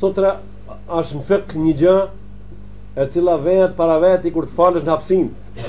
Sotra është në fik një gjë e cila vetë para veti kur të falësh në hapsin.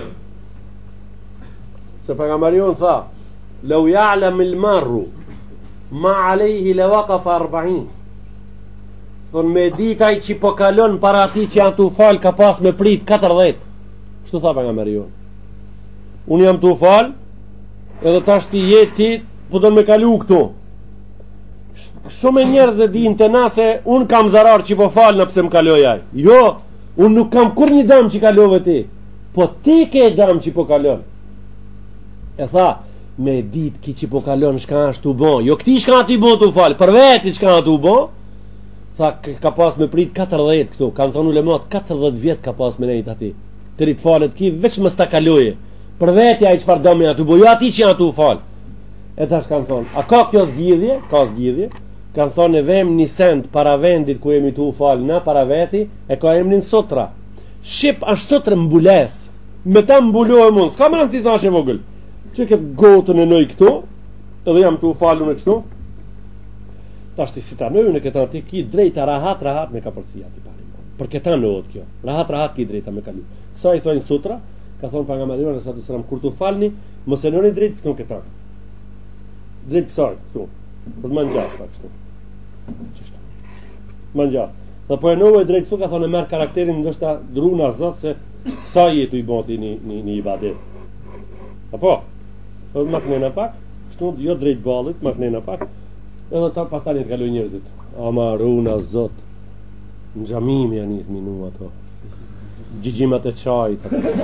Se pejgamberiu tha, "Lau ya'lam al-marru ma alayhi la waqafa 40." Thon me ditaj që po kalon para atij që janë tu fal ka pas me prit 40. Kështu tha pejgamberiu. Unë jam tu fal, edhe tash ti jeti po do me kalu këtu. Shumë e njerëz e dinë të na se unë kam zarar që po falë në pse më kaloj aj. Jo, unë nuk kam kur një dam që kalove ti. Po ti ke dam që po kalon. E tha, me dit ki që po kalon shka është të bon. Jo këti shka të i bon të falë, për veti shka të u bon. Tha, ka pas me prit 40 këtu. Kam thonë ulemat, 40 vjet ka pas me nejt ati. Të rritë falet ki, veç më sta kaloje. Për veti a i qëfar dam e atu bo, jo ati që janë të u falë. E tash kanë thonë, a ka kjo zgjidhje? Ka zgjidhje. Kanë thonë e vem një send para vendit ku jemi tu falë na para veti, e ka emrin Sotra. Shqip është Sotra mbules. Me ta mbulohe mund, s'ka më nësi sa është e vogël. Që këtë gotën e nëj këtu, edhe jam tu falu në kështu. Ta shti si ta nëjë në këta ti ki drejta rahat me ka përcija ti pari. Për këta nëjët kjo. Rahat ki drejta me kalu. Kësa i thojnë Sotra, ka thonë për nga Marion e sa të sëram, kur tu falni, mëse nëni drejt këtu këta. Drejt kësaj këtu. Për të mangjat pa kështu. Qështu mangjat. Dhe po e nëve drejt këtu ka thonë e merë karakterin ndoshta druna zot se kësa jetu i boti një ibadet. Apo? Edhe maknena pak, kështu jo drejt ballit, maknena pak. Edhe ta pas tani të kaloj njerëzit. Ama runa zot. Në xhamim janë nis minu ato. Gjigjimat e çajit.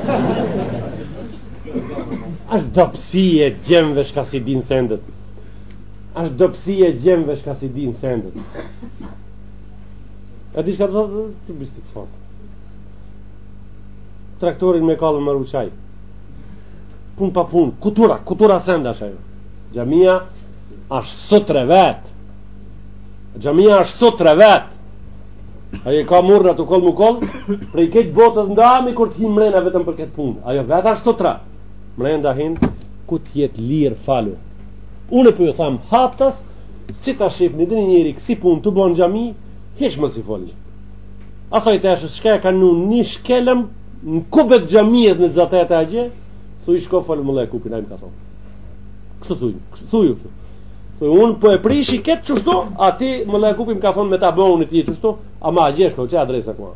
Është dopsi e gjemve shka si din sendet. Është dopsi e gjemve shka si din sendet. E di shka të thotë të bistik fort. Traktorin me kallën më ruçaj. Pun pa pun, kutura sendash ajo. Xhamia është Sotre vet. Xhamia është Sotre vet. Ajo ka murra të koll mu koll, prej këtë botës ndami kur të hi mrena vetëm për këtë punë. Ajo vet është Sotra. Mrenda hin ku të jetë lirë falu. Unë po ju tham haptas, si ta shifni dhe njëri kësi punë të bon xhami, hiç mos i folni. Asaj tash shka e kanë një shkelëm në kubet xhamisë në zatet e agje, thuj shko fol më kupin ai më ka thonë. Kështu thuj. Unë po e prishi këtë qështu, ati më lekupi më ka thonë me ta bëhun e ti qështu, ama a gjeshko, që adresa kua.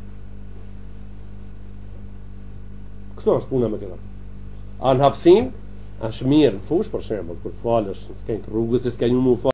Kështu është puna me këta. A në hapsin, është mirë në fush, për shemë, kur të falësh, s'kenjë rrugës, s'kenjë më falë.